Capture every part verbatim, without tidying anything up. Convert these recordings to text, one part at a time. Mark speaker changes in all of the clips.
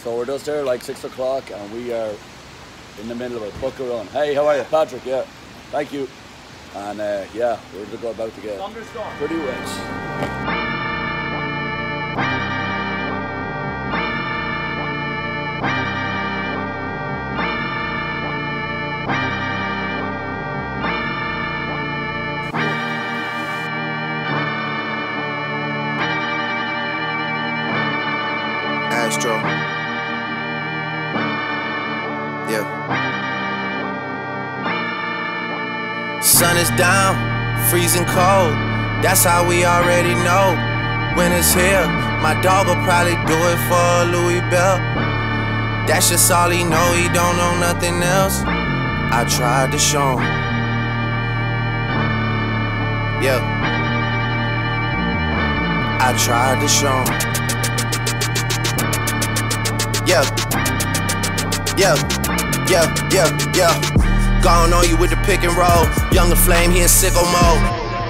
Speaker 1: So we're just there like six o'clock and we are in the middle of a book run. Hey, how are you? Patrick, yeah. Thank you. And uh, yeah, we're to go about to get pretty wet.
Speaker 2: Astro. Yeah. Sun is down, freezing cold. That's how we already know. Winter's here. My dog will probably do it for Louis Bell. That's just all he know. He don't know nothing else. I tried to show him. Yeah. I tried to show him. Yeah, yeah, yeah, yeah, yeah. Gone on you with the pick and roll. Younger flame, he in sicko mode.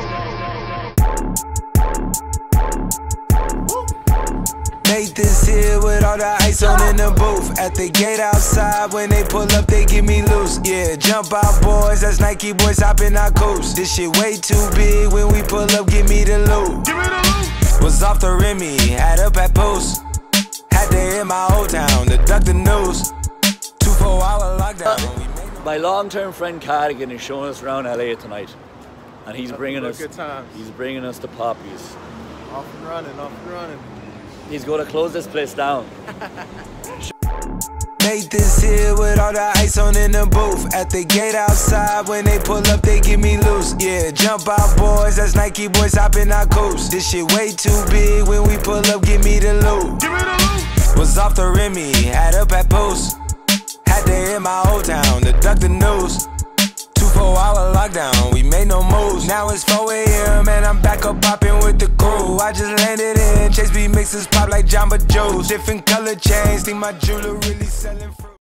Speaker 3: Nathan's here with all the ice on in the booth. At the gate outside, when they pull up, they get me loose. Yeah, jump out, boys. That's Nike boys hopping our coast. This shit way too big. When we pull up, give me the loot. Give me the loot. Was off the Remy, had up at post. Had to hit my old town to duck the news. Two four hour lockdown.
Speaker 1: Uh, my long-term friend Cardigan is showing us around L A tonight, and he's
Speaker 4: Nothing
Speaker 1: bringing us.
Speaker 4: Good times.
Speaker 1: He's bringing us to Poppies.
Speaker 4: Off and running, off and running.
Speaker 1: He's going to close this place down.
Speaker 3: Nathan's here with all the ice on in the booth. At the gate outside, when they pull up, they get me loose. Yeah, jump out, boys. That's Nike boys hopping our coast. This shit way too big. When we pull up, give me the loot. Give me the loot. Was off the Remy, had up at post. Had to hit my old town to duck the news. Two four hour lockdown, we made no moves. Now it's four A M and I'm back up popping with the crew. I just landed in Chase B mixes pop like Jamba Joe's. Different color chains, think my jeweler really selling fruit.